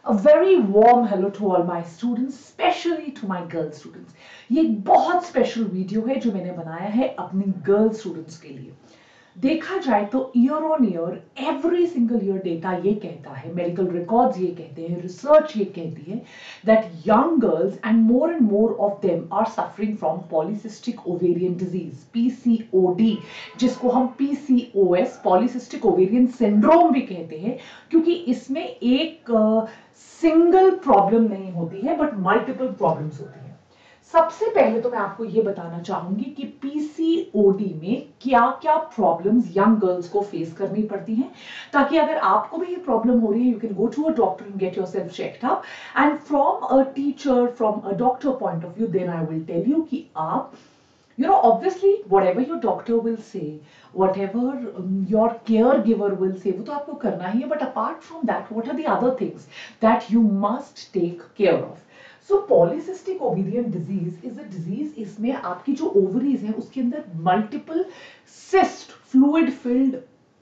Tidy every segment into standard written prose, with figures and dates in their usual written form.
A very warm hello to all my students, especially to my girl students. ये एक बहुत special video है जो मैंने बनाया है अपनी गर्ल स्टूडेंट्स के लिए। देखा जाए तो year on year every single year data ये कहता है, मेडिकल रिकॉर्ड्स ये कहते हैं, रिसर्च ये कहती है that young girls and more of them are suffering from polycystic ovarian disease PCOD, जिसको हम पीसीओएस पॉलीसिस्टिक ओवेरियन सिंड्रोम भी कहते हैं, क्योंकि इसमें एक सिंगल प्रॉब्लम नहीं होती है बट मल्टीपल प्रॉब्लम्स होती है। सबसे पहले तो मैं आपको ये बताना चाहूंगी कि पीसीओडी में क्या क्या प्रॉब्लम्स यंग गर्ल्स को फेस करनी पड़ती हैं, ताकि अगर आपको भी ये प्रॉब्लम हो रही है, you can go to a doctor and get yourself checked up, and from a teacher, from a doctor point of view, then I will tell you कि आप obviously whatever your doctor will say, whatever your caregiver will say, वो तो आपको करना ही है, but apart from that what are the other things that you must take care of? So polycystic ovarian disease is a disease, इसमें आपकी जो ovaries हैं उसके अंदर multiple cyst, fluid filled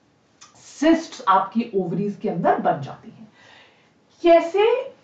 cysts आपकी ovaries के अंदर बन जाती हैं। कैसे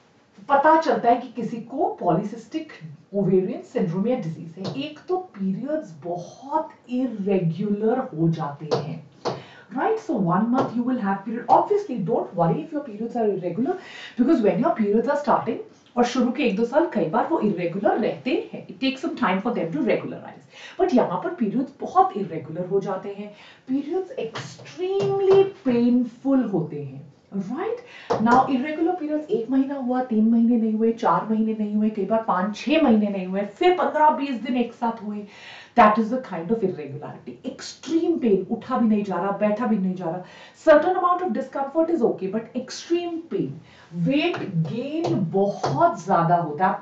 पता चलता है कि किसी को पॉलीसिस्टिक ओवेरियन सिंड्रोम या डिजीज है? एक तो पीरियड्स बहुत इरेग्युलर हो जाते हैं, right? So 1 month you will have period. Obviously don't worry if your periods are irregular, because when your periods are starting, और शुरू के 1-2 साल कई बार वो इरेगुलर रहते हैं, it takes some time for them to regularise, but यहाँ पर पीरियड्स बहुत इरेगुलर हो जाते हैं, पीरियड्स एक्सट्रीमली पेनफुल होते हैं, राइट? नाउ इरेगुलर पीरियड्स 1 महीना हुआ, 3 महीने नहीं हुए, 4 महीने नहीं हुए, कई बार 5-6 महीने नहीं हुए, फिर 15-20 दिन एक साथ हुए, that is the kind of irregularity. Extreme pain, उठा भी नहीं जा रहा, बैठा भी नहीं जा रहा, certain amount of discomfort is okay, but extreme pain, weight gain बहुत ज्यादा होता है, आप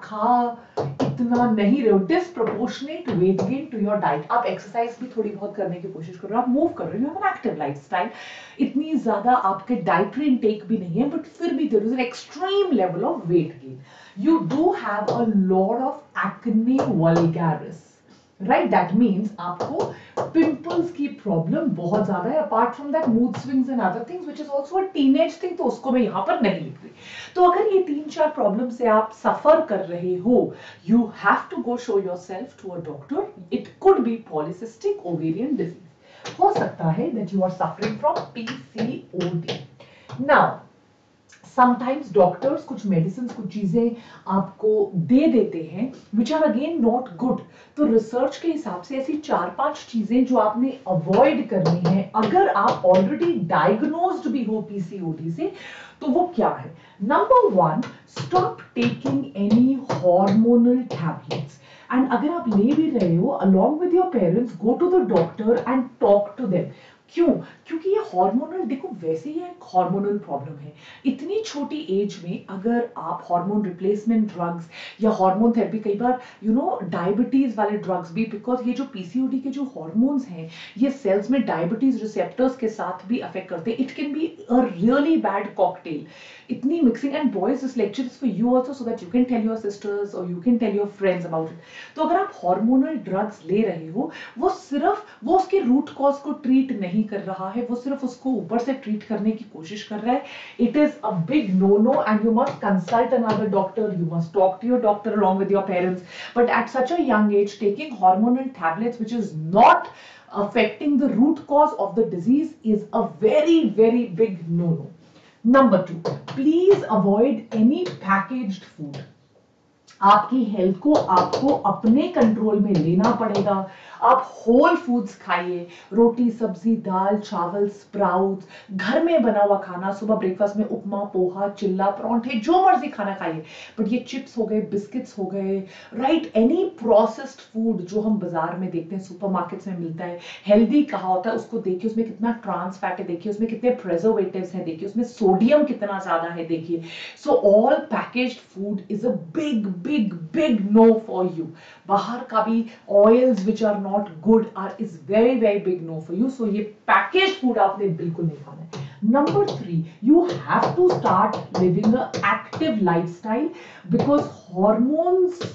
खा इतना नहीं रहे हो, disproportionate weight gain to your diet, आप exercise भी थोड़ी बहुत करने की कोशिश कर रहे हो, आप move कर रहे हो, you have an active lifestyle, इतनी ज्यादा आपके dietary intake भी नहीं है, but फिर भी there is an extreme level of weight gain. You do have a lot of acne vulgaris, right? That means आपको पिंपल्स की प्रॉब्लम बहुत ज्यादा है, apart from that mood swings and other things which is also a teenage thing, तो उसको मैं यहाँ पर नहीं लिख रही। तो अगर ये 3-4 प्रॉब्लम से आप सफर कर रहे हो, you have to go show yourself to a doctor. It could be polycystic ovarian disease, हो सकता है that you are suffering from PCOD. Now sometimes doctors कुछ मेडिसिन, कुछ चीजें आपको दे देते हैं which are again not good. तो रिसर्च के हिसाब से ऐसी 4-5 चीजें जो आपने अवॉइड करनी है अगर आप ऑलरेडी डायग्नोज्ड भी हो पीसीओडी से, तो वो क्या है? Number 1, stop taking any hormonal tablets, and अगर आप ले भी रहे हो, along with your parents, go to the doctor and talk to them. क्यों? क्योंकि ये हार्मोनल, देखो वैसे ही एक हार्मोनल प्रॉब्लम है, इतनी छोटी एज में अगर आप हार्मोन रिप्लेसमेंट ड्रग्स या हार्मोन थेरेपी, कई बार डायबिटीज वाले ड्रग्स भी, बिकॉज ये जो पीसीओडी के जो हार्मोन्स हैं ये सेल्स में डायबिटीज रिसेप्टर्स के साथ भी अफेक्ट करते हैं, it can be a really bad cocktail. इतनी mixing, and boys this lecture is for you also, so that you can tell your sisters और you can tell your friends about it. तो अगर आप hormonal drugs ले रहे हो, वो सिर्फ वो उसके रूट कॉज को ट्रीट नहीं कर रहा है, वो सिर्फ उसको ऊपर से ट्रीट करने की कोशिश कर रहा है। It is a big no no, and you must consult another doctor, you must talk to your doctor along with your parents. But at such a young age, taking hormonal tablets which is not affecting the root cause of the disease is a very, very big no-no. Number 2, please avoid any packaged food. आपकी health को आपको अपने control में लेना पड़ेगा। आप whole foods खाइए, रोटी, सब्जी, दाल, चावल, स्प्राउट्स, घर में बना हुआ खाना, सुबह ब्रेकफास्ट में उपमा, पोहा, चिल्ला, परांठे, जो मर्जी खाना खाइए, बट ये चिप्स हो गए, बिस्किट्स हो गए, राइट, एनी प्रोसेस्ड फूड जो हम बाजार में देखते हैं, सुपरमार्केट्स में मिलता है, हेल्दी कहा होता है, उसको देखिए उसमें कितना ट्रांस फैट है, देखिए उसमें कितने प्रिजर्वेटिव्स हैं, देखिए उसमें सोडियम कितना ज्यादा है, देखिए। So all packaged food is a big big big no for you. बाहर का भी oils which are not good are is very very big no for you. So ये पैकेज फूड आपने बिल्कुल नहीं खाना है। Number 3, you have to start living an active lifestyle, because hormones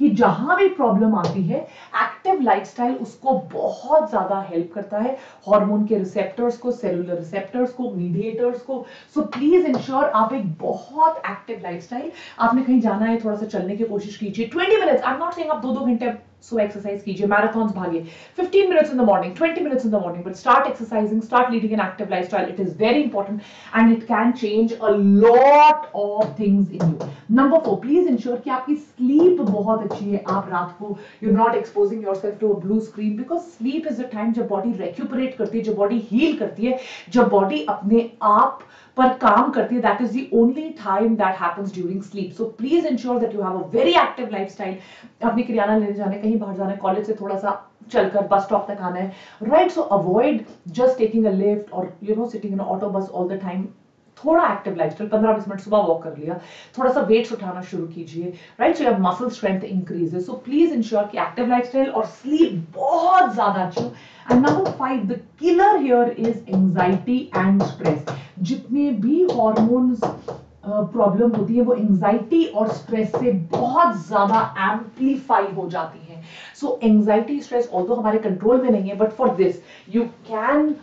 कि जहां भी प्रॉब्लम आती है एक्टिव लाइफस्टाइल उसको बहुत ज्यादा हेल्प करता है, हार्मोन के रिसेप्टर्स को, सेलुलर रिसेप्टर्स को, मीडिएटर्स को। सो प्लीज इंश्योर आप एक बहुत एक्टिव लाइफस्टाइल, आपने कहीं जाना है थोड़ा सा चलने की कोशिश कीजिए, 20 minutes, I am not saying आप 2-2 घंटे सो एक्सरसाइज कीजिए, मैराथन्स भागिए, 15 minutes in the morning, 20 minutes in the morning, but start exercising, start leading an active lifestyle. It is very important and it can change a lot of things in you. Number 4, please ensure कि आपकी sleep बहुत अच्छी है, आप रात को you're not exposing yourself to a blue screen, because sleep is the time जब body recuperate करती है, जब body heal करती है, जब body अपने आप पर काम करती है, that is the only time that happens during sleep. So please ensure that you have a very active lifestyle. अपनी किराना लेने जाने, कहीं बाहर जाना है, कॉलेज से थोड़ा सा चलकर बस स्टॉप तक आना है, right? So avoid just taking a lift और sitting in auto bus all the time. थोड़ा एक्टिव लाइफस्टाइल, 15-20 मिनट सुबह वॉक कर लिया, थोड़ा सा वेट्स उठाना शुरू कीजिए, right? So your muscle strength increases. So please ensure कि एक्टिव लाइफस्टाइल और स्लीप बहुत ज्यादा अच्छी हो. And number 5, the killer here is anxiety and stress. जितने भी हॉर्मोन्स प्रॉब्लम होती है वो एंजाइटी और स्ट्रेस से बहुत ज्यादा एम्पलीफाई हो जाती है. सो एंजाइटी स्ट्रेस ऑल्दो हमारे कंट्रोल में नहीं है, but for this you can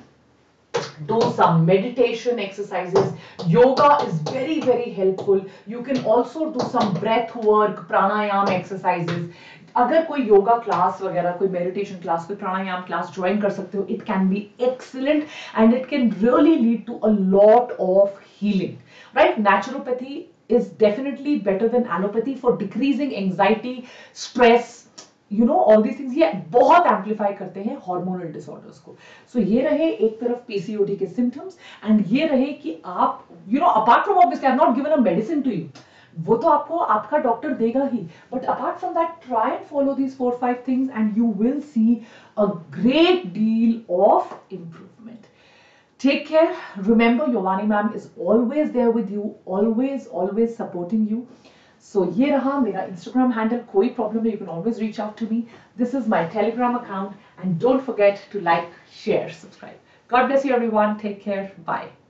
do some meditation exercises. Yoga is very, very helpful. You can also do some breath work, pranayam exercises. अगर कोई योगा क्लास वगैरह, कोई मेडिटेशन क्लास, कोई प्राणायाम class join कर सकते हो, it can be excellent and it can really lead to a lot of healing, right? Naturopathy is definitely better than allopathy for decreasing anxiety, stress, all these things. ये बहुत amplify करते हैं hormonal disorders को. सो ये रहे एक तरफ PCOD के सिम्टम्स, एंड ये रहे कि आप apart from obviously I have not given a medicine to you, वो तो आपको आपका डॉक्टर देगा ही, but apart from that try and follow these 4-5 things and you will see a great deal of improvement. Take care. Remember, Yovani ma'am is always there with you, always supporting you. So ये रहा मेरा Instagram handle. कोई problem है, you can always reach out to me. This is my Telegram account, and don't forget to like, share, subscribe. God bless you everyone. Take care. Bye.